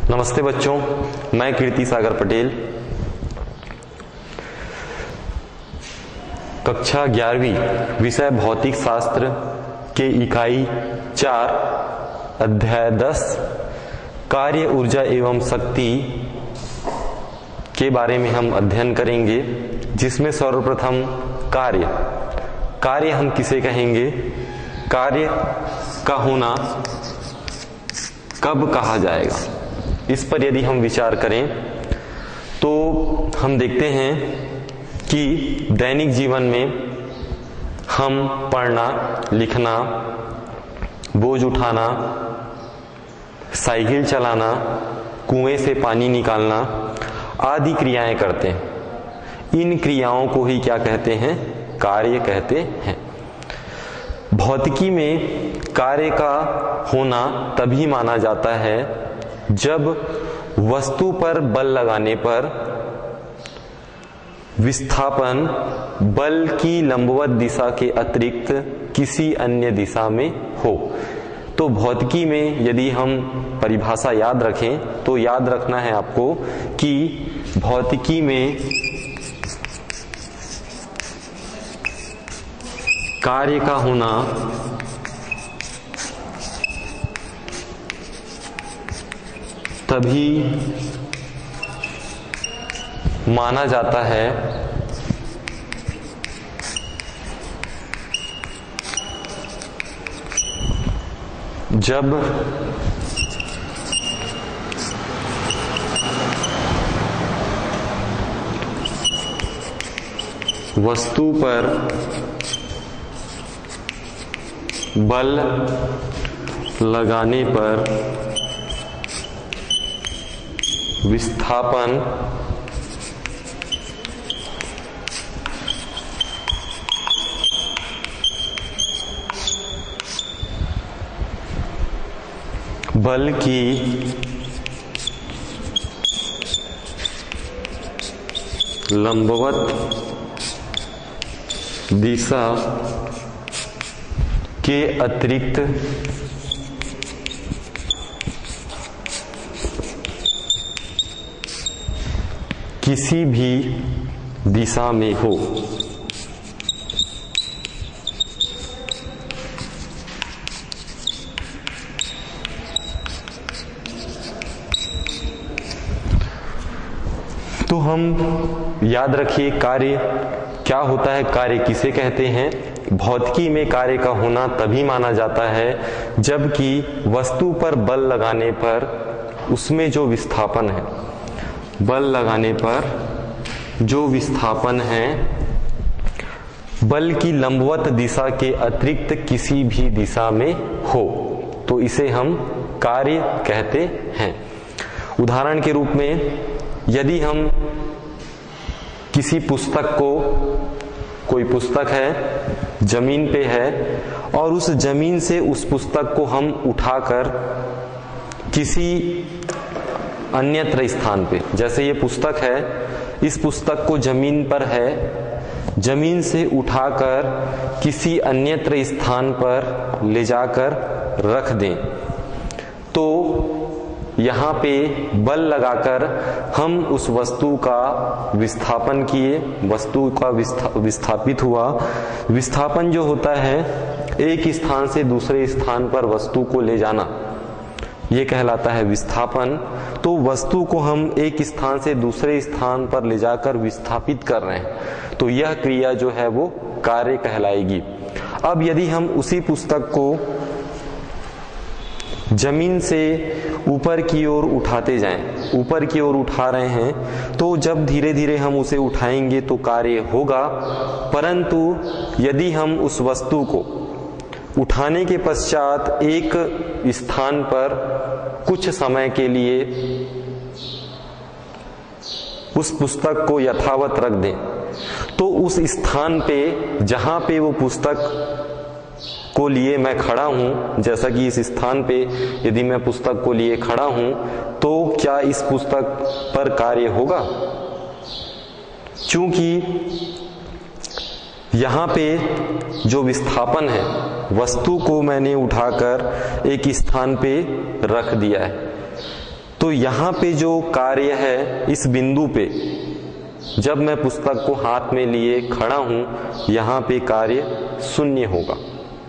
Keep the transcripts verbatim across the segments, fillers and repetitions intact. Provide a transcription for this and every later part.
नमस्ते बच्चों, मैं कीर्ति सागर पटेल। कक्षा ग्यारहवीं विषय भौतिक शास्त्र के इकाई चार अध्याय दस कार्य ऊर्जा एवं शक्ति के बारे में हम अध्ययन करेंगे, जिसमें सर्वप्रथम कार्य कार्य हम किसे कहेंगे, कार्य का होना कब कहा जाएगा, इस पर यदि हम विचार करें तो हम देखते हैं कि दैनिक जीवन में हम पढ़ना, लिखना, बोझ उठाना, साइकिल चलाना, कुएं से पानी निकालना आदि क्रियाएं करते हैं। इन क्रियाओं को ही क्या कहते हैं, कार्य कहते हैं। भौतिकी में कार्य का होना तभी माना जाता है जब वस्तु पर बल लगाने पर विस्थापन बल की लंबवत दिशा के अतिरिक्त किसी अन्य दिशा में हो। तो भौतिकी में यदि हम परिभाषा याद रखें तो याद रखना है आपको कि भौतिकी में कार्य का होना तभी माना जाता है जब वस्तु पर बल लगाने पर विस्थापन बल की लंबवत दिशा के अतिरिक्त किसी भी दिशा में हो। तो हम याद रखिए कार्य क्या होता है, कार्य किसे कहते हैं। भौतिकी में कार्य का होना तभी माना जाता है जबकि वस्तु पर बल लगाने पर उसमें जो विस्थापन है, बल लगाने पर जो विस्थापन है बल की लंबवत दिशा के अतिरिक्त किसी भी दिशा में हो, तो इसे हम कार्य कहते हैं। उदाहरण के रूप में यदि हम किसी पुस्तक को, कोई पुस्तक है जमीन पे है और उस जमीन से उस पुस्तक को हम उठाकर किसी अन्यत्र स्थान पे, जैसे ये पुस्तक है, इस पुस्तक को जमीन पर है, जमीन से उठाकर किसी अन्यत्र स्थान पर ले जाकर रख दें, तो यहाँ पे बल लगाकर हम उस वस्तु का विस्थापन किए, वस्तु का विस्था, विस्थापित हुआ। विस्थापन जो होता है एक स्थान से दूसरे स्थान पर वस्तु को ले जाना, ये कहलाता है विस्थापन। तो वस्तु को हम एक स्थान से दूसरे स्थान पर ले जाकर विस्थापित कर रहे हैं, तो यह क्रिया जो है वो कार्य कहलाएगी। अब यदि हम उसी पुस्तक को जमीन से ऊपर की ओर उठाते जाएं, ऊपर की ओर उठा रहे हैं, तो जब धीरे धीरे हम उसे उठाएंगे तो कार्य होगा। परंतु यदि हम उस वस्तु को उठाने के पश्चात एक स्थान पर कुछ समय के लिए उस पुस्तक को यथावत रख दें, तो उस स्थान पे जहां पे वो पुस्तक को लिए मैं खड़ा हूं, जैसा कि इस स्थान पे यदि मैं पुस्तक को लिए खड़ा हूं, तो क्या इस पुस्तक पर कार्य होगा? क्योंकि यहाँ पे जो विस्थापन है, वस्तु को मैंने उठाकर एक स्थान पे रख दिया है, तो यहाँ पे जो कार्य है, इस बिंदु पे जब मैं पुस्तक को हाथ में लिए खड़ा हूं, यहाँ पे कार्य शून्य होगा।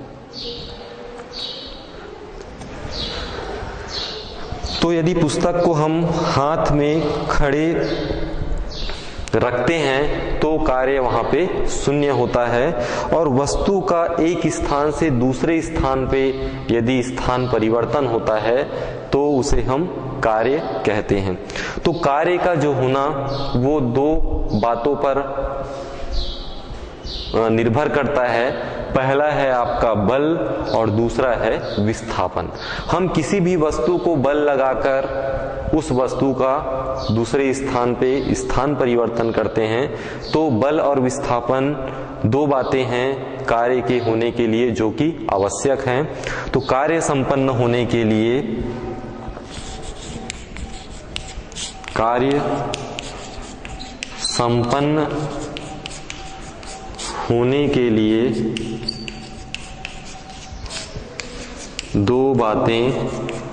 तो यदि पुस्तक को हम हाथ में खड़े रखते हैं तो कार्य वहां पे शून्य होता है, और वस्तु का एक स्थान से दूसरे स्थान पे यदि स्थान परिवर्तन होता है तो उसे हम कार्य कहते हैं। तो कार्य का जो होना वो दो बातों पर निर्भर करता है। पहला है आपका बल और दूसरा है विस्थापन। हम किसी भी वस्तु को बल लगाकर उस वस्तु का दूसरे स्थान पे स्थान परिवर्तन करते हैं, तो बल और विस्थापन दो बातें हैं कार्य के होने के लिए जो कि आवश्यक हैं। तो कार्य संपन्न होने के लिए, कार्य संपन्न होने के लिए दो बातें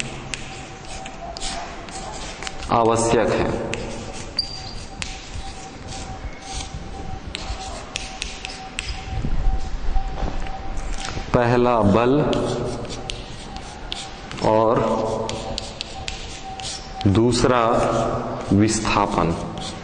आवश्यक है। पहला बल और दूसरा विस्थापन।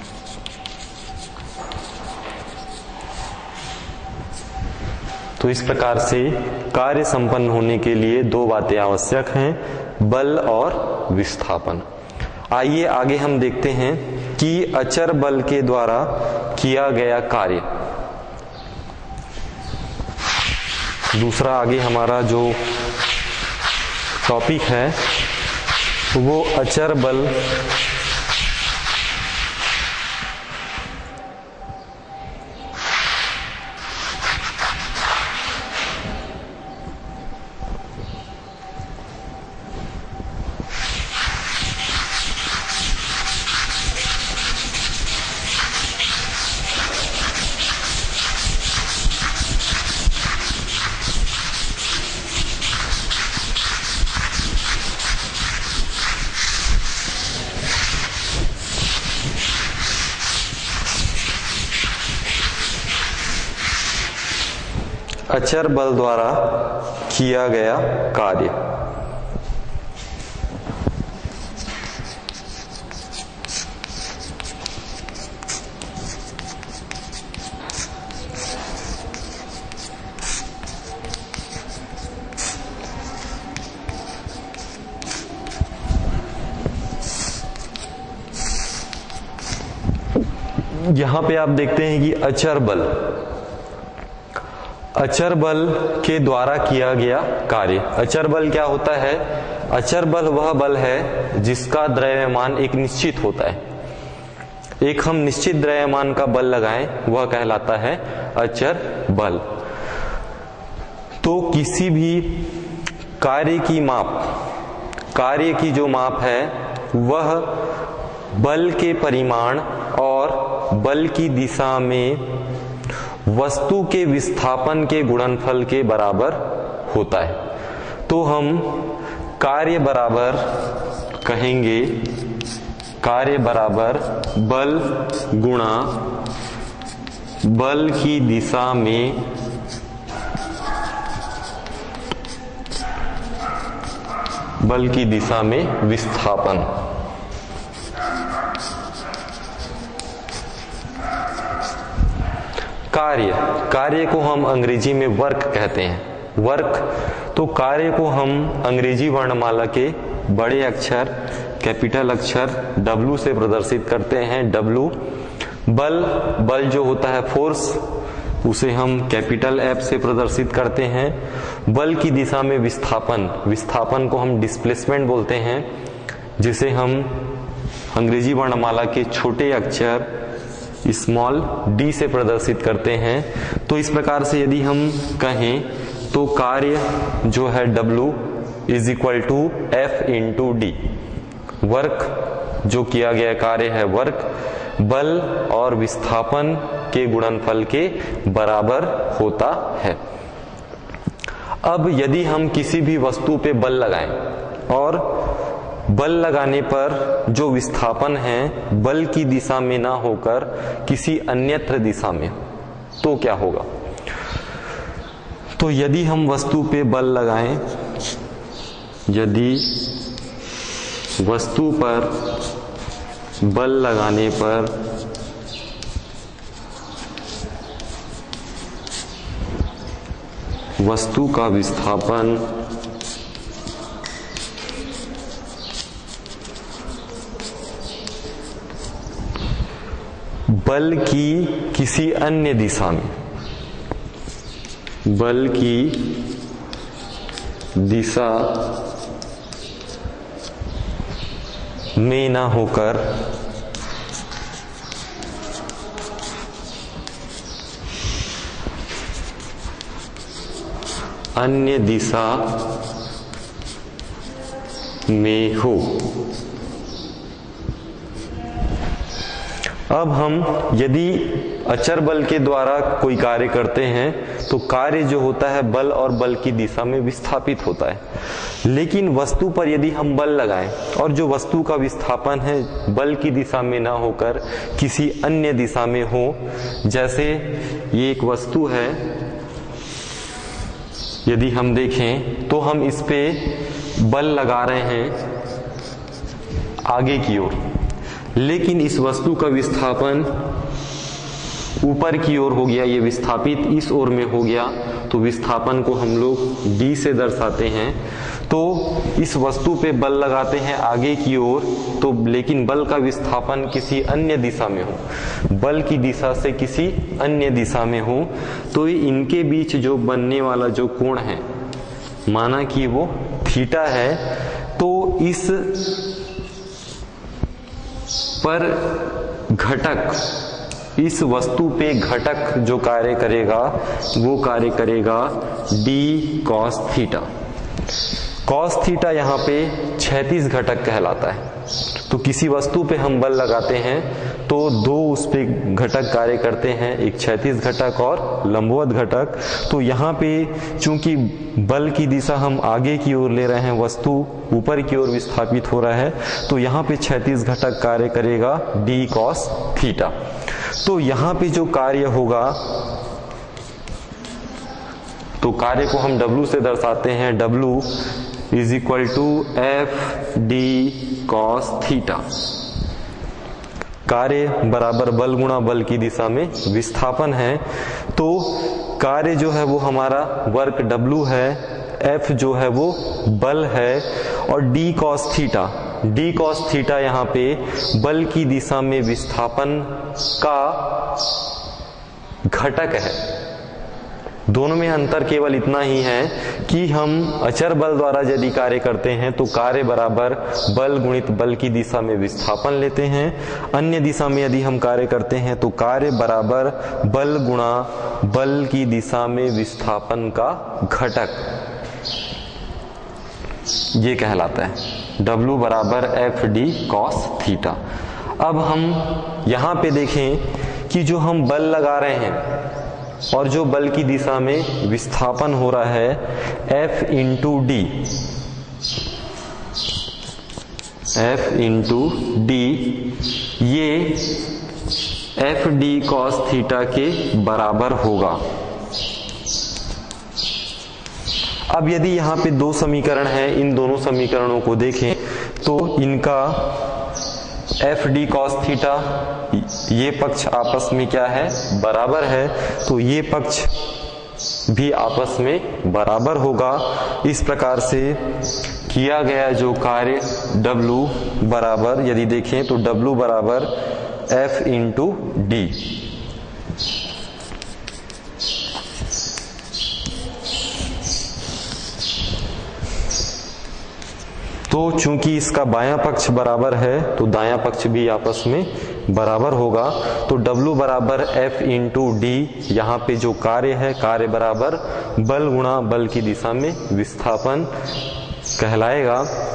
तो इस प्रकार से कार्य संपन्न होने के लिए दो बातें आवश्यक हैं, बल और विस्थापन। आइए आगे हम देखते हैं कि अचर बल के द्वारा किया गया कार्य। दूसरा आगे हमारा जो टॉपिक है वो अचर बल अचर बल द्वारा किया गया कार्य। यहां पे आप देखते हैं कि अचर बल, अचर बल के द्वारा किया गया कार्य। अचर बल क्या होता है? अचर बल वह बल है जिसका द्रव्यमान एक निश्चित होता है। एक हम निश्चित द्रव्यमान का बल लगाएं वह कहलाता है अचर बल। तो किसी भी कार्य की माप, कार्य की जो माप है वह बल के परिमाण और बल की दिशा में वस्तु के विस्थापन के गुणनफल के बराबर होता है। तो हम कार्य बराबर कहेंगे, कार्य बराबर बल गुणा बल की दिशा में बल की दिशा में विस्थापन। कार्य, कार्य को हम अंग्रेजी में वर्क कहते हैं। वर्क, तो कार्य को हम अंग्रेजी वर्णमाला के बड़े अक्षर कैपिटल अक्षर W से प्रदर्शित करते हैं। W। बल, बल जो होता है फोर्स, उसे हम कैपिटल F से प्रदर्शित करते हैं। बल की दिशा में विस्थापन, विस्थापन को हम डिस्प्लेसमेंट बोलते हैं, जिसे हम अंग्रेजी वर्णमाला के छोटे अक्षर स्मॉल d से प्रदर्शित करते हैं। तो इस प्रकार से यदि हम कहें तो कार्य जो है W is equal to F into D. Work, जो किया गया कार्य है वर्क, बल और विस्थापन के गुणनफल के बराबर होता है। अब यदि हम किसी भी वस्तु पे बल लगाएं और बल लगाने पर जो विस्थापन है बल की दिशा में ना होकर किसी अन्यत्र दिशा में, तो क्या होगा? तो यदि हम वस्तु पे बल लगाएं, यदि वस्तु पर बल लगाने पर वस्तु का विस्थापन बल की किसी अन्य दिशा में, बल की दिशा में ना होकर अन्य दिशा में हो। अब हम यदि अचर बल के द्वारा कोई कार्य करते हैं तो कार्य जो होता है बल और बल की दिशा में विस्थापित होता है, लेकिन वस्तु पर यदि हम बल लगाएं और जो वस्तु का विस्थापन है बल की दिशा में ना होकर किसी अन्य दिशा में हो, जैसे ये एक वस्तु है, यदि हम देखें तो हम इस पे बल लगा रहे हैं आगे की ओर, लेकिन इस वस्तु का विस्थापन ऊपर की ओर हो गया, ये विस्थापित इस ओर में हो गया, तो विस्थापन को हम लोग d से दर्शाते हैं। तो इस वस्तु पे बल लगाते हैं आगे की ओर, तो लेकिन बल का विस्थापन किसी अन्य दिशा में हो, बल की दिशा से किसी अन्य दिशा में हो, तो इनके बीच जो बनने वाला जो कोण है, माना कि वो थीटा है, तो इस पर घटक, इस वस्तु पे घटक जो कार्य करेगा वो कार्य करेगा d cos theta. cos theta यहाँ पे क्षैतिज घटक कहलाता है। तो किसी वस्तु पे हम बल लगाते हैं तो दो उस पे घटक कार्य करते हैं, एक क्षैतिज घटक और लंबवत घटक। तो यहाँ पे चूंकि बल की दिशा हम आगे की ओर ले रहे हैं, वस्तु ऊपर की ओर विस्थापित हो रहा है, तो यहाँ पे क्षैतिज घटक कार्य करेगा d cos थीटा। तो यहाँ पे जो कार्य होगा, तो कार्य को हम W से दर्शाते हैं, W is equal to F D cos theta. कार्य बराबर बल गुणा बल की दिशा में विस्थापन है, तो कार्य जो है वो हमारा वर्क W है, F जो है वो बल है, और d cos theta, d cos theta यहाँ पे बल की दिशा में विस्थापन का घटक है। दोनों में अंतर केवल इतना ही है कि हम अचर बल द्वारा यदि कार्य करते हैं तो कार्य बराबर बल गुणित बल की दिशा में विस्थापन लेते हैं, अन्य दिशा में यदि हम कार्य करते हैं तो कार्य बराबर बल गुणा बल की दिशा में विस्थापन का घटक, ये कहलाता है W बराबर एफ डी कॉस थीटा। अब हम यहाँ पे देखें कि जो हम बल लगा रहे हैं और जो बल की दिशा में विस्थापन हो रहा है F into D, F into D, ये एफ डी कॉस थीटा के बराबर होगा। अब यदि यहाँ पे दो समीकरण है, इन दोनों समीकरणों को देखें तो इनका एफ डी कॉस थीटा, ये पक्ष आपस में क्या है, बराबर है, तो ये पक्ष भी आपस में बराबर होगा। इस प्रकार से किया गया जो कार्य W बराबर, यदि देखें तो W बराबर F इंटू डी। तो चूंकि इसका बायां पक्ष बराबर है तो दायां पक्ष भी आपस में बराबर होगा, तो W बराबर F इंटू डी, यहाँ पे जो कार्य है कार्य बराबर बल गुणा बल की दिशा में विस्थापन कहलाएगा।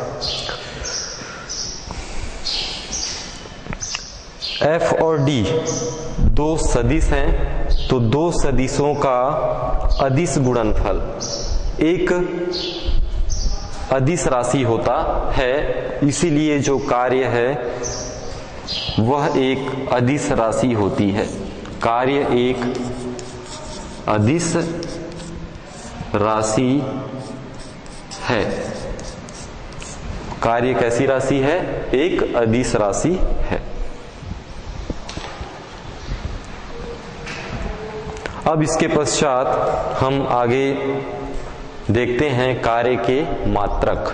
F और D दो सदिश हैं, तो दो सदिशों का अदिश गुणनफल, एक अदिश राशि होता है, इसीलिए जो कार्य है वह एक अदिश राशि होती है। कार्य एक अदिश राशि है। कार्य कैसी राशि है? एक अदिश राशि है। अब इसके पश्चात हम आगे देखते हैं कार्य के मात्रक।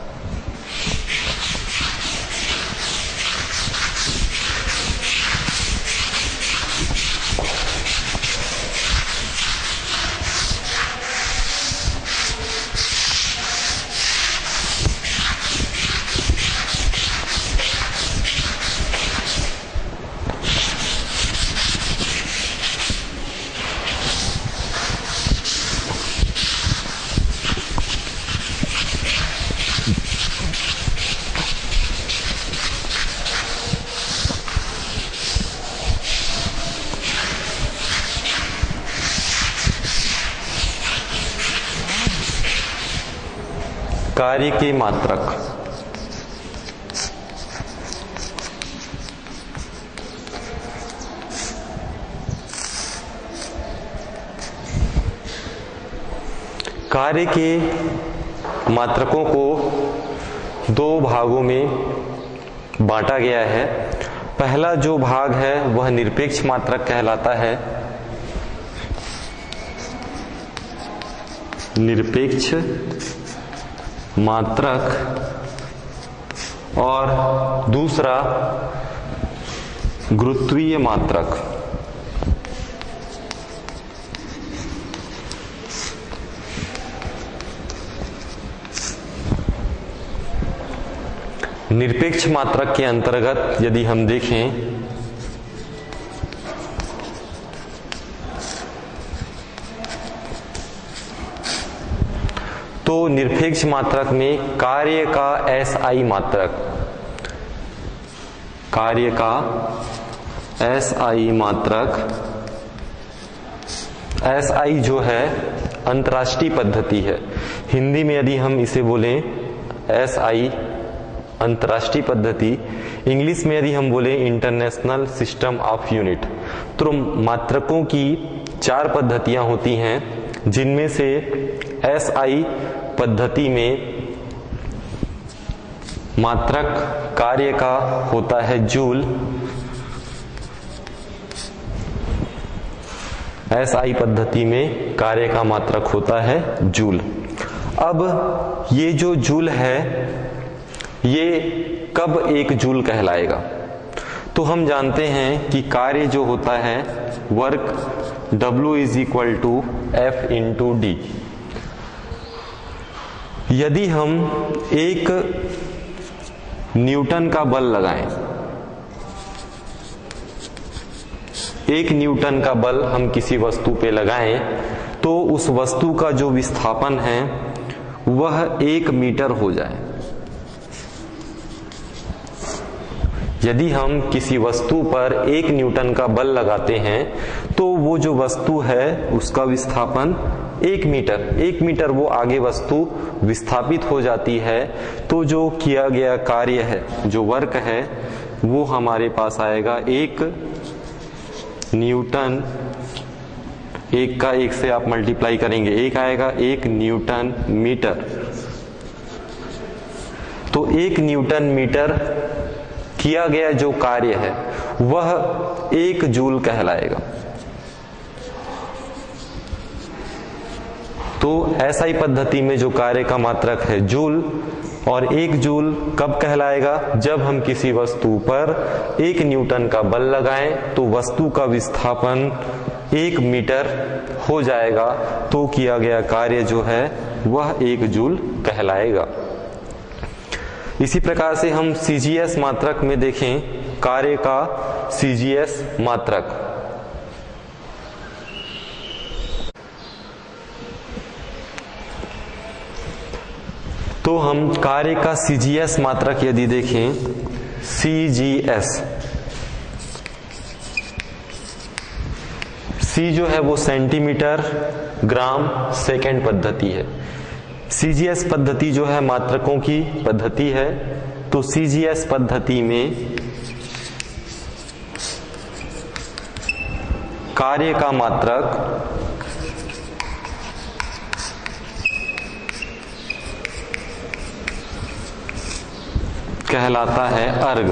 कार्य के मात्रक। कार्य के मात्रकों को दो भागों में बांटा गया है। पहला जो भाग है वह निरपेक्ष मात्रक कहलाता है। निरपेक्ष मात्रक, और दूसरा गुरुत्वीय मात्रक। निरपेक्ष मात्रक के अंतर्गत यदि हम देखें तो निरपेक्ष मात्रक में कार्य का एसआई मात्रक, कार्य का एसआई मात्रक, एसआई जो है अंतर्राष्ट्रीय पद्धति है। हिंदी में यदि हम इसे बोलें एसआई अंतर्राष्ट्रीय पद्धति, इंग्लिश में यदि हम बोलें इंटरनेशनल सिस्टम ऑफ यूनिट। तो मात्रकों की चार पद्धतियां होती हैं, जिनमें से एसआई पद्धति में मात्रक कार्य का होता है जूल। एसआई पद्धति में कार्य का मात्रक होता है जूल। अब ये जो जूल है ये कब एक जूल कहलाएगा? तो हम जानते हैं कि कार्य जो होता है work W is equal to F into D. यदि हम एक न्यूटन का बल लगाएं, एक न्यूटन का बल हम किसी वस्तु पे लगाएं तो उस वस्तु का जो विस्थापन है वह एक मीटर हो जाए। यदि हम किसी वस्तु पर एक न्यूटन का बल लगाते हैं तो वो जो वस्तु है उसका विस्थापन एक मीटर, एक मीटर वो आगे वस्तु विस्थापित हो जाती है। तो जो किया गया कार्य है, जो वर्क है, वो हमारे पास आएगा एक न्यूटन, एक का एक से आप मल्टीप्लाई करेंगे, एक आएगा एक न्यूटन मीटर। तो एक न्यूटन मीटर किया गया जो कार्य है वह एक जूल कहलाएगा। तो एसआई पद्धति में जो कार्य का मात्रक है जूल, और एक जूल कब कहलाएगा? जब हम किसी वस्तु पर एक न्यूटन का बल लगाएं तो वस्तु का विस्थापन एक मीटर हो जाएगा, तो किया गया कार्य जो है वह एक जूल कहलाएगा। इसी प्रकार से हम सीजीएस मात्रक में देखें कार्य का सीजीएस मात्रक। तो हम कार्य का सीजीएस मात्रक यदि देखें, सीजीएस, सी जो है वो सेंटीमीटर ग्राम सेकेंड पद्धति है। सीजीएस पद्धति जो है मात्रकों की पद्धति है, तो सीजीएस पद्धति में कार्य का मात्रक कहलाता है अर्ग।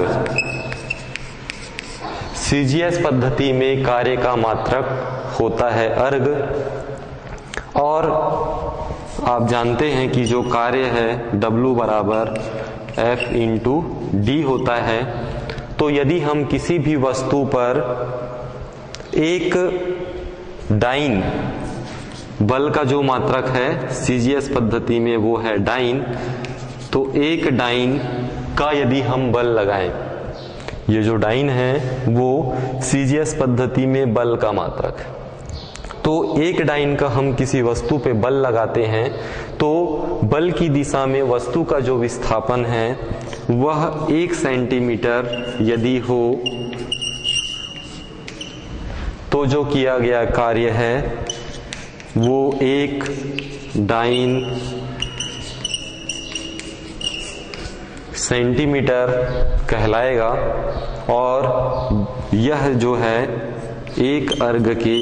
सीजीएस पद्धति में कार्य का मात्रक होता है अर्ग। और आप जानते हैं कि जो कार्य है W बराबर F इंटू डी होता है। तो यदि हम किसी भी वस्तु पर एक डाइन बल का जो मात्रक है सीजीएस पद्धति में वो है डाइन, तो एक डाइन का यदि हम बल लगाएं, ये जो डाइन है वो सीजीएस पद्धति में बल का मात्रक है। तो एक डाइन का हम किसी वस्तु पे बल लगाते हैं तो बल की दिशा में वस्तु का जो विस्थापन है वह एक सेंटीमीटर यदि हो तो जो किया गया कार्य है वो एक डाइन सेंटीमीटर कहलाएगा। और यह जो है एक अर्ग के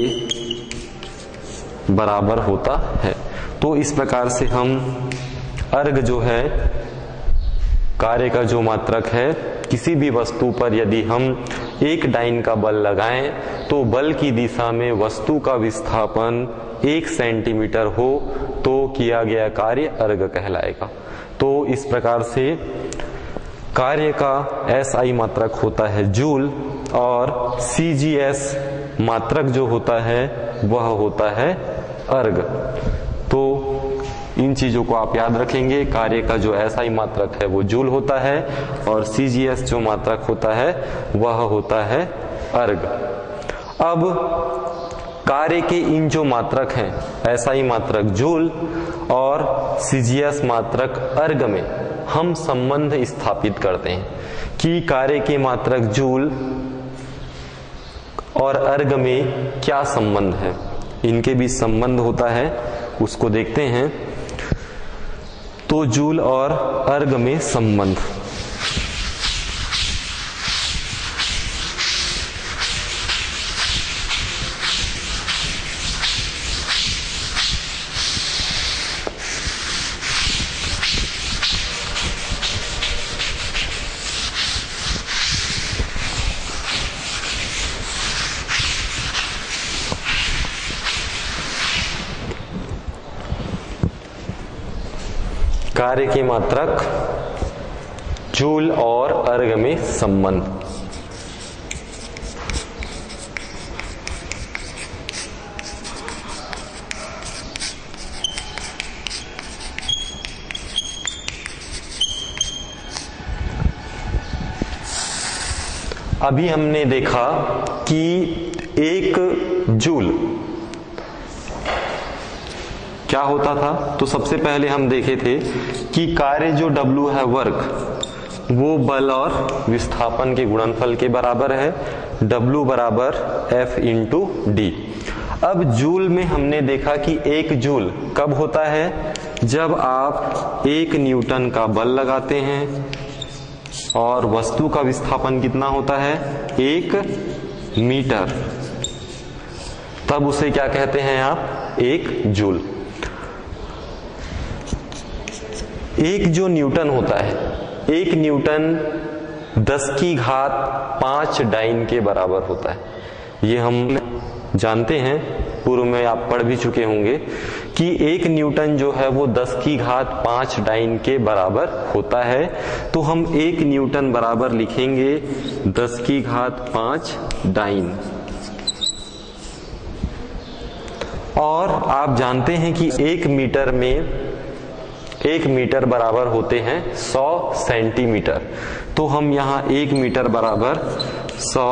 बराबर होता है। तो इस प्रकार से हम अर्ग जो है कार्य का जो मात्रक है, किसी भी वस्तु पर यदि हम एक डाइन का बल लगाएं तो बल की दिशा में वस्तु का विस्थापन एक सेंटीमीटर हो तो किया गया कार्य अर्ग कहलाएगा। तो इस प्रकार से कार्य का एसआई मात्रक होता है जूल और सीजीएस मात्रक जो होता है वह होता है अर्ग। तो इन चीजों को आप याद रखेंगे। कार्य का जो एसआई मात्रक है वो जूल होता है और सीजीएस जो मात्रक होता है वह होता है अर्ग। अब कार्य के इन जो मात्रक हैं एसआई मात्रक जूल और सीजीएस मात्रक अर्ग में हम संबंध स्थापित करते हैं कि कार्य के मात्रक जूल और अर्ग में क्या संबंध है, इनके बीच संबंध होता है, उसको देखते हैं। तो जूल और अर्ग में संबंध, कार्य के मात्रक जूल और अर्ग में संबंध। अभी हमने देखा कि एक जूल क्या होता था। तो सबसे पहले हम देखे थे कि कार्य जो W है वर्क वो बल और विस्थापन के गुणनफल के बराबर है, W बराबर F इंटू डी। अब जूल में हमने देखा कि एक जूल कब होता है, जब आप एक न्यूटन का बल लगाते हैं और वस्तु का विस्थापन कितना होता है, एक मीटर, तब उसे क्या कहते हैं आप, एक जूल। एक जो न्यूटन होता है, एक न्यूटन दस की घात पांच डाइन के बराबर होता है। ये हम जानते हैं, पूर्व में आप पढ़ भी चुके होंगे कि एक न्यूटन जो है वो दस की घात पांच डाइन के बराबर होता है। तो हम एक न्यूटन बराबर लिखेंगे दस की घात पांच डाइन। और आप जानते हैं कि एक मीटर में एक मीटर बराबर होते हैं सौ सेंटीमीटर। तो हम यहाँ एक मीटर बराबर सौ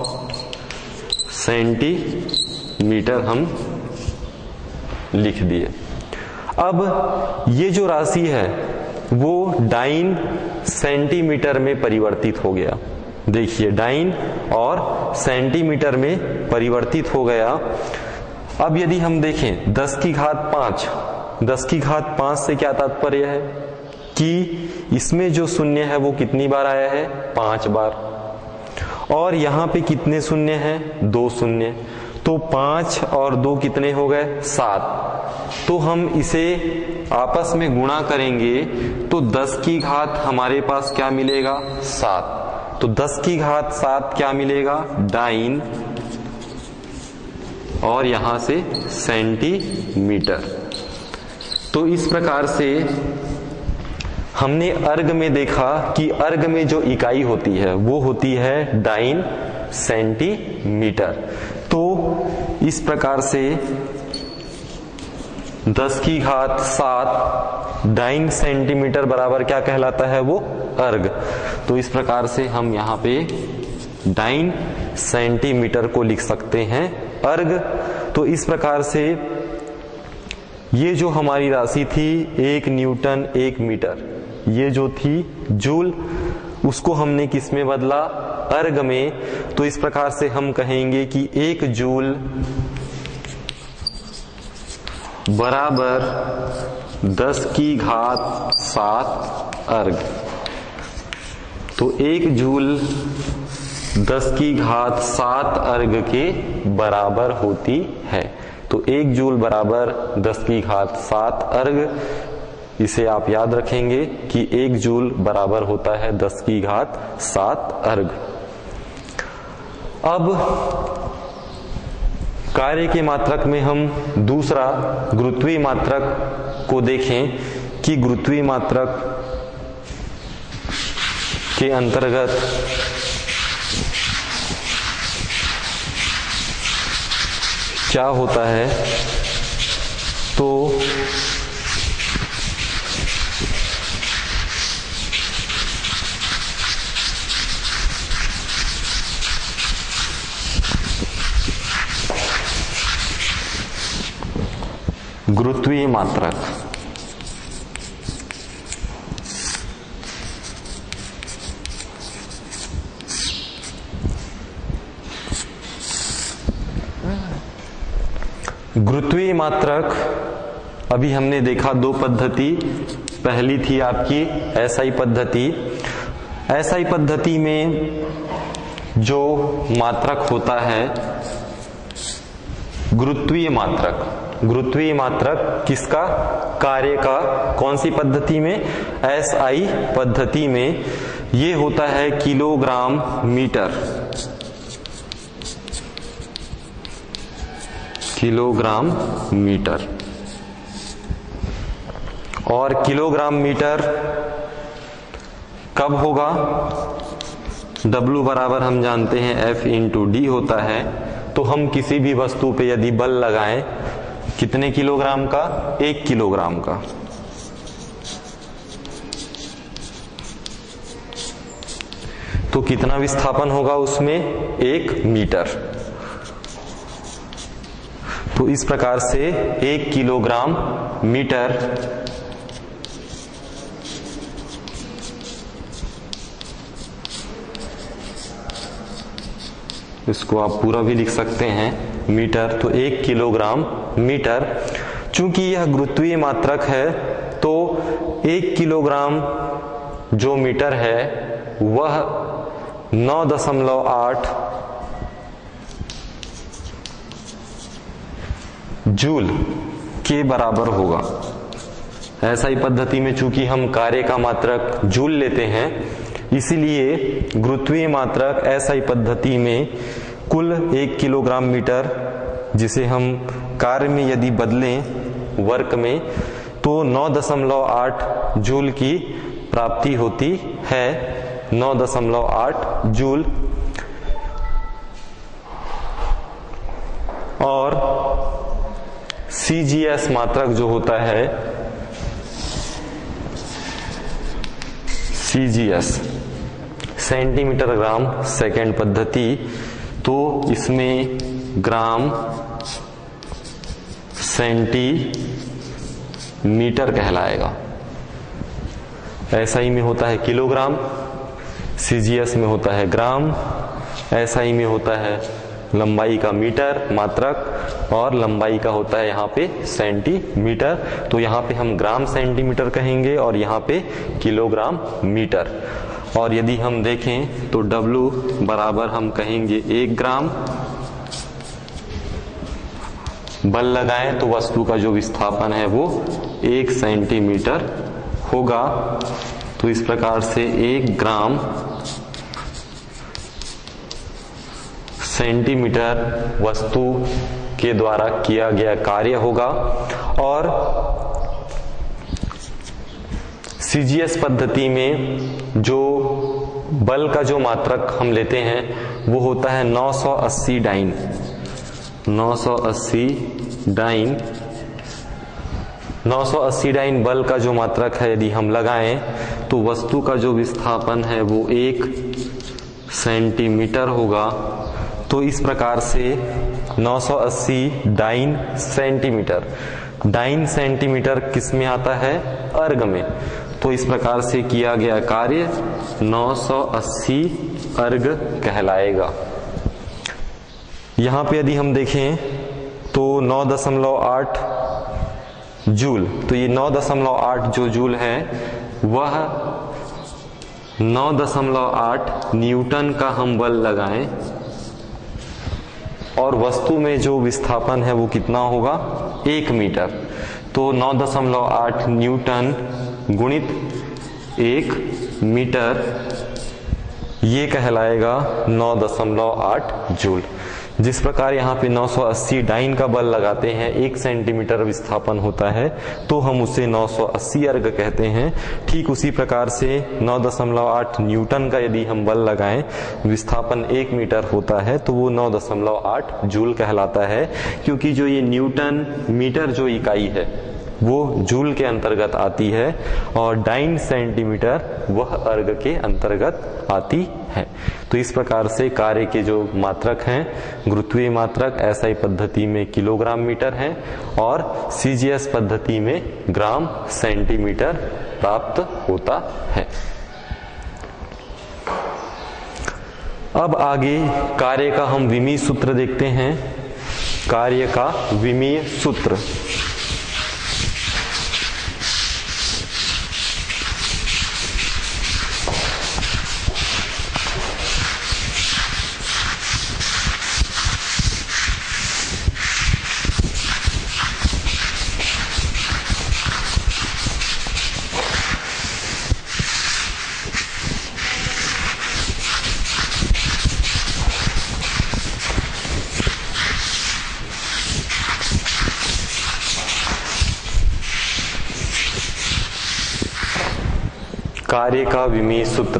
सेंटीमीटर हम लिख दिए। अब ये जो राशि है वो डाइन सेंटीमीटर में परिवर्तित हो गया। देखिए डाइन और सेंटीमीटर में परिवर्तित हो गया। अब यदि हम देखें दस की घात पांच दस की घात पांच से क्या तात्पर्य है कि इसमें जो शून्य है वो कितनी बार आया है, पांच बार, और यहाँ पे कितने शून्य हैं, दो शून्य, तो पांच और दो कितने हो गए, सात। तो हम इसे आपस में गुणा करेंगे तो दस की घात हमारे पास क्या मिलेगा, सात। तो दस की घात सात क्या मिलेगा, डाइन, और यहां से सेंटीमीटर। तो इस प्रकार से हमने अर्ग में देखा कि अर्ग में जो इकाई होती है वो होती है डाइन सेंटीमीटर। तो इस प्रकार से दस की घात सात डाइन सेंटीमीटर बराबर क्या कहलाता है, वो अर्ग। तो इस प्रकार से हम यहाँ पे डाइन सेंटीमीटर को लिख सकते हैं अर्ग। तो इस प्रकार से ये जो हमारी राशि थी एक न्यूटन एक मीटर, ये जो थी जूल, उसको हमने किस में बदला, अर्ग में। तो इस प्रकार से हम कहेंगे कि एक जूल बराबर दस की घात सात अर्ग। तो एक जूल दस की घात सात अर्ग के बराबर होती है। तो एक जूल बराबर दस की घात सात अर्ग, इसे आप याद रखेंगे कि एक जूल बराबर होता है दस की घात सात अर्ग। अब कार्य के मात्रक में हम दूसरा गुरुत्वीय मात्रक को देखें कि गुरुत्वीय मात्रक के अंतर्गत क्या होता है। तो गुरुत्वीय मात्रक, गुरुत्वीय मात्रक अभी हमने देखा दो पद्धति। पहली थी आपकी एसआई पद्धति। एसआई पद्धति में जो मात्रक होता है गुरुत्वीय मात्रक, गुरुत्वीय मात्रक किसका, कार्य का। कौन सी पद्धति में, एसआई पद्धति में। ये होता है किलोग्राम मीटर, किलोग्राम मीटर। और किलोग्राम मीटर कब होगा, W बराबर हम जानते हैं F इंटू डी होता है। तो हम किसी भी वस्तु पे यदि बल लगाएं कितने किलोग्राम का, एक किलोग्राम का, तो कितना विस्थापन होगा उसमें, एक मीटर। तो इस प्रकार से एक किलोग्राम मीटर इसको आप पूरा भी लिख सकते हैं मीटर। तो एक किलोग्राम मीटर, चूंकि यह गुरुत्वीय मात्रक है तो एक किलोग्राम जो मीटर है वह नौ दशमलव आठ जूल के बराबर होगा। ऐसा ही पद्धति में चूंकि हम कार्य का मात्रक जूल लेते हैं, इसीलिए गुरुत्वीय मात्रक एसआई पद्धति में कुल एक किलोग्राम मीटर, जिसे हम कार्य में यदि बदलें वर्क में, तो नौ दशमलव आठ जूल की प्राप्ति होती है। नौ दशमलव आठ जूल। और सीजीएस मात्रक जो होता है, सीजीएस सेंटीमीटर ग्राम सेकेंड पद्धति, तो इसमें ग्राम सेंटीमीटर कहलाएगा। एसआई में होता है किलोग्राम, सीजीएस में होता है ग्राम, एसआई में होता है लंबाई का मीटर मात्रक और लंबाई का होता है यहाँ पे सेंटीमीटर। तो यहाँ पे हम ग्राम सेंटीमीटर कहेंगे और यहाँ पे किलोग्राम मीटर। और यदि हम देखें तो W बराबर हम कहेंगे एक ग्राम, बल लगाएं तो वस्तु का जो विस्थापन है वो एक सेंटीमीटर होगा। तो इस प्रकार से एक ग्राम सेंटीमीटर वस्तु के द्वारा किया गया कार्य होगा। और सीजीएस पद्धति में जो बल का जो मात्रक हम लेते हैं वो होता है नौ सौ अस्सी डाइन नौ सौ अस्सी डाइन नौ सौ अस्सी डाइन बल का जो मात्रक है यदि हम लगाएं तो वस्तु का जो विस्थापन है वो एक सेंटीमीटर होगा। तो इस प्रकार से नौ सौ अस्सी डाइन सेंटीमीटर, डाइन सेंटीमीटर किस में आता है? अर्ग में। तो इस प्रकार से किया गया कार्य नौ सौ अस्सी अर्ग कहलाएगा। यहां पे यदि हम देखें तो नौ दशमलव आठ जूल, तो ये नौ दशमलव आठ जो जूल है वह नौ दशमलव आठ न्यूटन का हम बल लगाएं और वस्तु में जो विस्थापन है वो कितना होगा? एक मीटर। तो नौ दशमलव आठ न्यूटन गुणित एक मीटर ये कहलाएगा नौ दशमलव आठ जूल। जिस प्रकार यहाँ पे नौ सौ अस्सी डाइन का बल लगाते हैं, एक सेंटीमीटर विस्थापन होता है तो हम उसे नौ सौ अस्सी अर्ग कहते हैं। ठीक उसी प्रकार से नौ दशमलव आठ न्यूटन का यदि हम बल लगाएं, विस्थापन एक मीटर होता है तो वो नौ दशमलव आठ जूल कहलाता है। क्योंकि जो ये न्यूटन मीटर जो इकाई है वो जूल के अंतर्गत आती है और डाइन सेंटीमीटर वह अर्ग के अंतर्गत आती है। तो इस प्रकार से कार्य के जो मात्रक हैं गुरुत्वीय मात्रक एसआई पद्धति में किलोग्राम मीटर हैं और सीजीएस पद्धति में ग्राम सेंटीमीटर प्राप्त होता है। अब आगे कार्य का हम विमीय सूत्र देखते हैं। कार्य का विमीय सूत्र कार्य का विमीय सूत्र।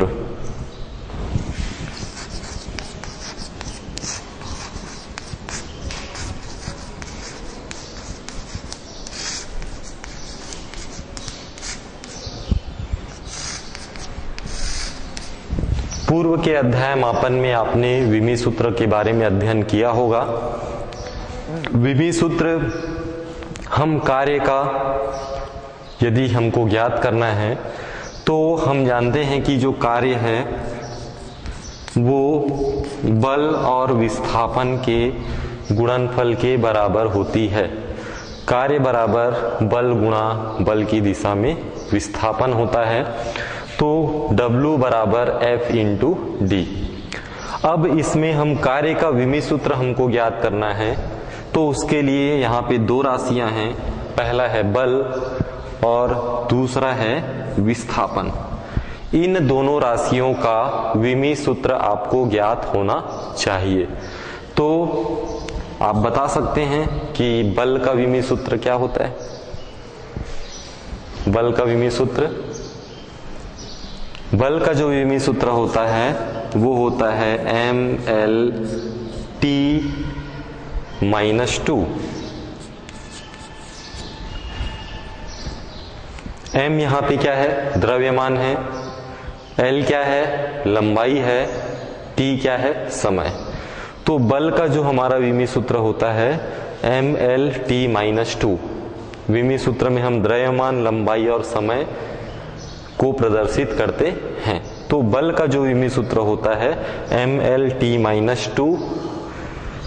पूर्व के अध्याय मापन में आपने विमीय सूत्र के बारे में अध्ययन किया होगा। विमीय सूत्र हम कार्य का यदि हमको ज्ञात करना है तो हम जानते हैं कि जो कार्य है वो बल और विस्थापन के गुणनफल के बराबर होती है। कार्य बराबर बल गुणा बल की दिशा में विस्थापन होता है। तो W बराबर F इंटू डी। अब इसमें हम कार्य का विमीय सूत्र हमको ज्ञात करना है तो उसके लिए यहाँ पे दो राशियां हैं। पहला है बल और दूसरा है विस्थापन। इन दोनों राशियों का विमीय सूत्र आपको ज्ञात होना चाहिए। तो आप बता सकते हैं कि बल का विमीय सूत्र क्या होता है? बल का विमीय सूत्र बल का जो विमीय सूत्र होता है वो होता है M L T minus two. m यहाँ पे क्या है? द्रव्यमान है। l क्या है? लंबाई है। t क्या है? समय। तो बल का जो हमारा विमीय सूत्र होता है M L T minus two. विमीय सूत्र में हम द्रव्यमान, लंबाई और समय को प्रदर्शित करते हैं। तो बल का जो विमीय सूत्र होता है M L T minus two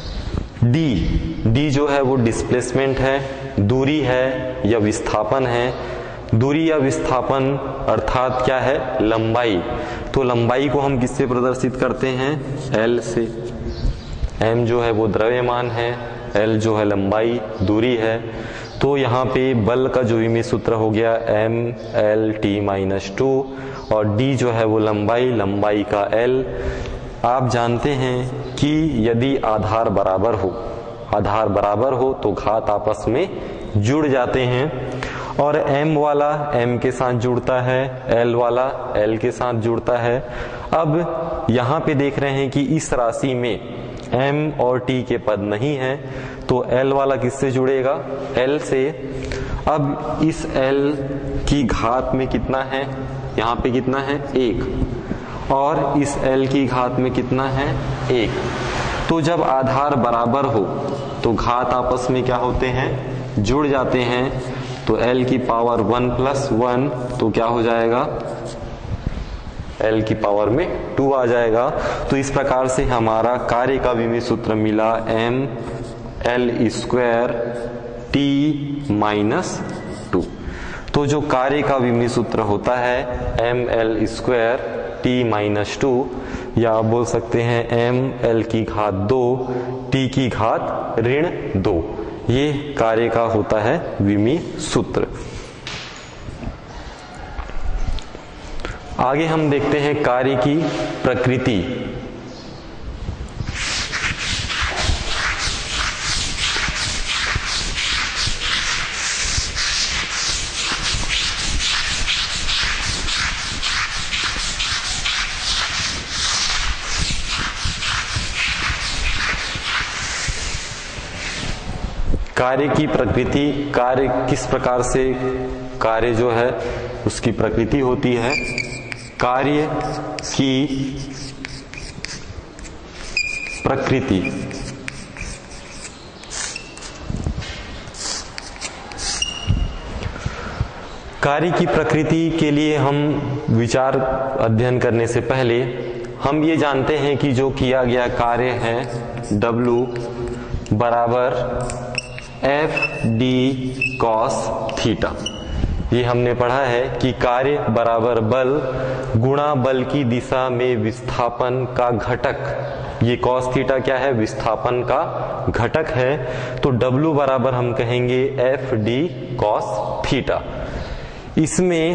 D D जो है वो डिस्प्लेसमेंट है, दूरी है या विस्थापन है। दूरी या विस्थापन अर्थात क्या है, लंबाई। तो लंबाई को हम किससे प्रदर्शित करते हैं, एल से। एम जो है वो द्रव्यमान है, एल जो है लंबाई दूरी है। तो यहाँ पे बल का जो विमीय सूत्र हो गया M L T minus two, और डी जो है वो लंबाई, लंबाई का एल। आप जानते हैं कि यदि आधार बराबर हो, आधार बराबर हो तो घात आपस में जुड़ जाते हैं, और m वाला m के साथ जुड़ता है, l वाला l के साथ जुड़ता है। अब यहाँ पे देख रहे हैं कि इस राशि में m और t के पद नहीं है, तो l वाला किससे जुड़ेगा, l से। अब इस l की घात में कितना है, यहाँ पे कितना है, एक, और इस l की घात में कितना है, एक। तो जब आधार बराबर हो तो घात आपस में क्या होते हैं, जुड़ जाते हैं। तो l की पावर वन प्लस वन, तो क्या हो जाएगा, l की पावर में टू आ जाएगा। तो इस प्रकार से हमारा कार्य का विमीय सूत्र मिला m l square t minus two. तो जो कार्य का विमीय सूत्र होता है m l square t minus two, या आप बोल सकते हैं m l की घात दो t की घात ऋण दो, ये कार्य का होता है विमीय सूत्र। आगे हम देखते हैं कार्य की प्रकृति। कार्य की प्रकृति, कार्य किस प्रकार से कार्य जो है उसकी प्रकृति होती है। कार्य की प्रकृति कार्य की प्रकृति के लिए हम विचार अध्ययन करने से पहले हम ये जानते हैं कि जो किया गया कार्य है W बराबर एफ डी कॉस थीटा। ये हमने पढ़ा है कि कार्य बराबर बल गुणा बल की दिशा में विस्थापन का घटक। ये कॉस थीटा क्या है, विस्थापन का घटक है। तो W बराबर हम कहेंगे एफ डी कॉस थीटा। इसमें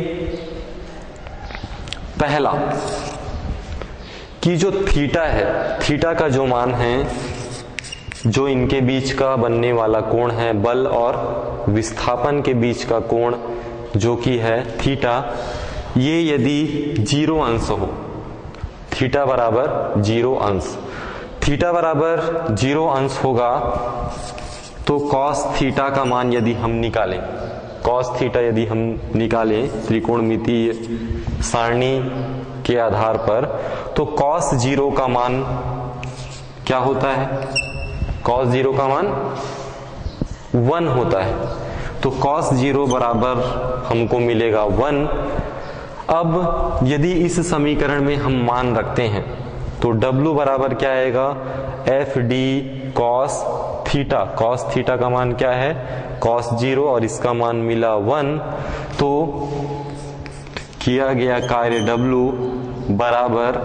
पहला कि जो थीटा है, थीटा का जो मान है, जो इनके बीच का बनने वाला कोण है, बल और विस्थापन के बीच का कोण जो कि है थीटा, ये यदि जीरो अंश हो, थीटा बराबर जीरो अंश, थीटा बराबर जीरो अंश होगा तो कॉस थीटा का मान यदि हम निकालें, कॉस थीटा यदि हम निकालें त्रिकोणमितीय सारणी के आधार पर, तो कॉस जीरो का मान क्या होता है, कॉस जीरो का मान वन होता है। तो कॉस जीरो बराबर हमको मिलेगा वन। अब यदि इस समीकरण में हम मान रखते हैं तो W बराबर क्या आएगा, F D cos theta. Cos theta का मान क्या है, कॉस जीरो, और इसका मान मिला वन। तो किया गया कार्य W बराबर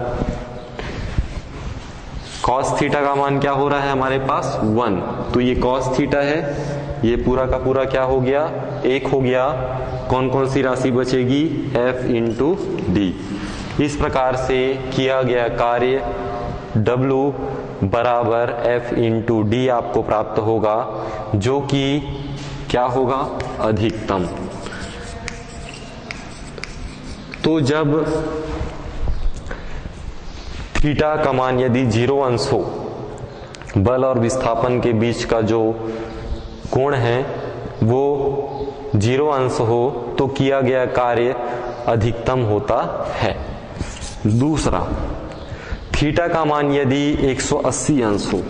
कॉस थीटा का मान क्या हो रहा है हमारे पास, वन। तो ये कॉस थीटा है, ये पूरा का पूरा क्या हो गया, एक हो गया। कौन कौन सी राशि बचेगी, F इंटू डी। इस प्रकार से किया गया कार्य W बराबर F इंटू डी आपको प्राप्त होगा, जो कि क्या होगा, अधिकतम। तो जब थीटा का मान यदि जीरो अंश हो, बल और विस्थापन के बीच का जो कोण है वो जीरो अंश हो, तो किया गया कार्य अधिकतम होता है। दूसरा, थीटा का मान यदि एक सौ अस्सी अंश हो,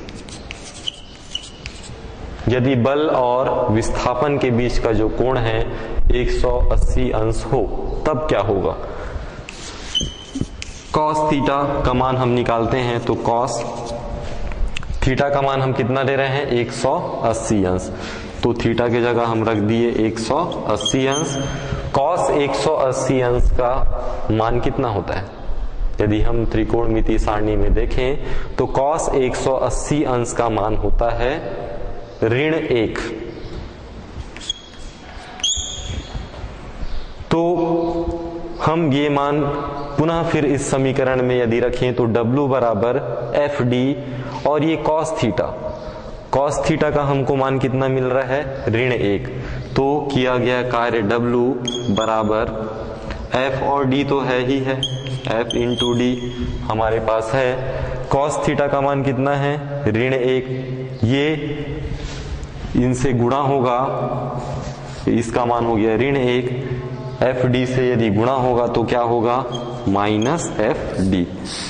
यदि बल और विस्थापन के बीच का जो कोण है एक सौ अस्सी अंश हो, तब क्या होगा, कॉस थीटा का मान हम निकालते हैं तो कॉस थीटा का मान हम कितना ले रहे हैं, एक सौ अस्सी अंश, तो थीटा की जगह हम रख दिए एक सौ अस्सी अंश। कॉस एक सौ अस्सी अंश का मान कितना होता है, यदि हम त्रिकोणमिति सारणी में देखें तो कॉस एक सौ अस्सी अंश का मान होता है ऋण एक। तो हम ये मान पुनः फिर इस समीकरण में यदि रखें तो W बराबर एफ डी, और ये कॉस थीटा, कॉस थीटा का हमको मान कितना मिल रहा है, ऋण एक। तो किया गया कार्य W बराबर F और D तो है ही है, F इंटू डी हमारे पास है। कॉस थीटा का मान कितना है, ऋण एक, ये इनसे गुणा होगा, इसका मान हो गया ऋण एक, एफ डी से यदि गुणा होगा तो क्या होगा, माइनस एफ डी।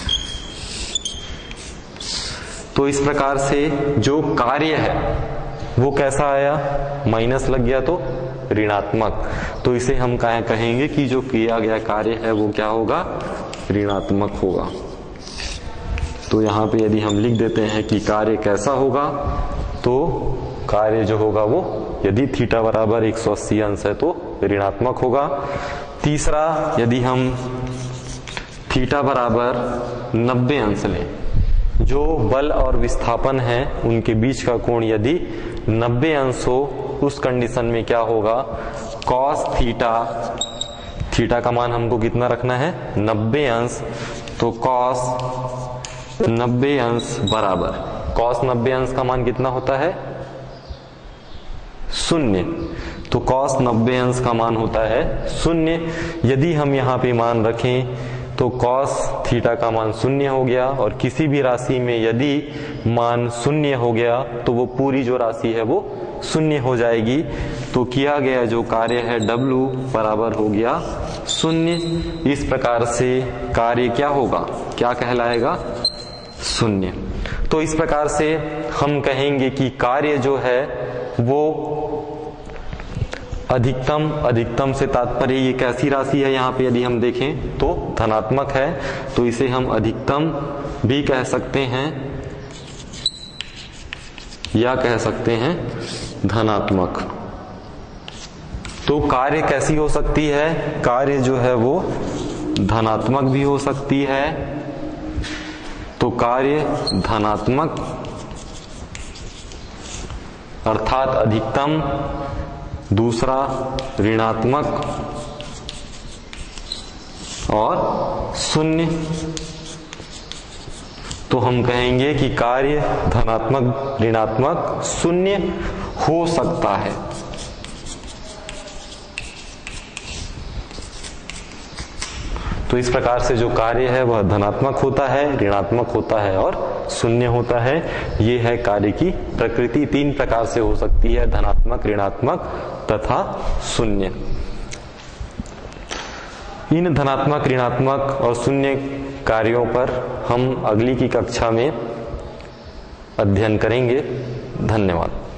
तो इस प्रकार से जो कार्य है वो कैसा आया, माइनस लग गया तो ऋणात्मक। तो इसे हम कहेंगे कि जो किया गया कार्य है वो क्या होगा, ऋणात्मक होगा। तो यहाँ पे यदि हम लिख देते हैं कि कार्य कैसा होगा, तो कार्य जो होगा वो यदि थीटा बराबर एक सौ अस्सी अंश है तो ऋणात्मक होगा। तीसरा, यदि हम थीटा बराबर नब्बे अंश लें, जो बल और विस्थापन है उनके बीच का कोण यदि नब्बे अंश हो, उस कंडीशन में क्या होगा, कॉस थीटा, थीटा का मान हमको कितना रखना है, नब्बे अंश, तो कॉस नब्बे अंश बराबर, कॉस नब्बे अंश का मान कितना होता है, शून्य। तो कॉस नब्बे अंश का मान होता है शून्य। यदि हम यहाँ पे मान रखें तो कॉस थीटा का मान शून्य हो गया, और किसी भी राशि में यदि मान शून्य हो गया तो वो पूरी जो राशि है वो शून्य हो जाएगी। तो किया गया जो कार्य है W बराबर हो गया शून्य। इस प्रकार से कार्य क्या होगा, क्या कहलाएगा, शून्य। तो इस प्रकार से हम कहेंगे कि कार्य जो है वो अधिकतम, अधिकतम से तात्पर्य ये कैसी राशि है, यहाँ पे यदि हम देखें तो धनात्मक है, तो इसे हम अधिकतम भी कह सकते हैं या कह सकते हैं धनात्मक। तो कार्य कैसी हो सकती है, कार्य जो है वो धनात्मक भी हो सकती है, तो कार्य धनात्मक अर्थात अधिकतम, दूसरा ऋणात्मक और शून्य। तो हम कहेंगे कि कार्य धनात्मक, ऋणात्मक, शून्य हो सकता है। तो इस प्रकार से जो कार्य है वह धनात्मक होता है, ऋणात्मक होता है और शून्य होता है। ये है कार्य की प्रकृति, तीन प्रकार से हो सकती है, धनात्मक, ऋणात्मक तथा शून्य। इन धनात्मक, ऋणात्मक और शून्य कार्यों पर हम अगली की कक्षा में अध्ययन करेंगे। धन्यवाद।